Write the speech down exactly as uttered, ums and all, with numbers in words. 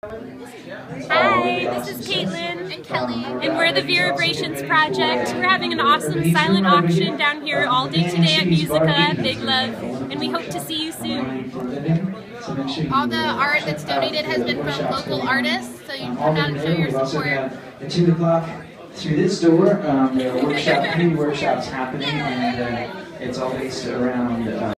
Hi, this is Caitlin and Kelly, and we're the Virabrations Project. We're having an awesome silent auction down here all day today at Musica. Big love, and we hope to see you soon. All the art that's donated has been from local artists, so you can come out and show your support. At two o'clock through this door, um, there are workshop, community workshops happening, and uh, it's all based around. Uh,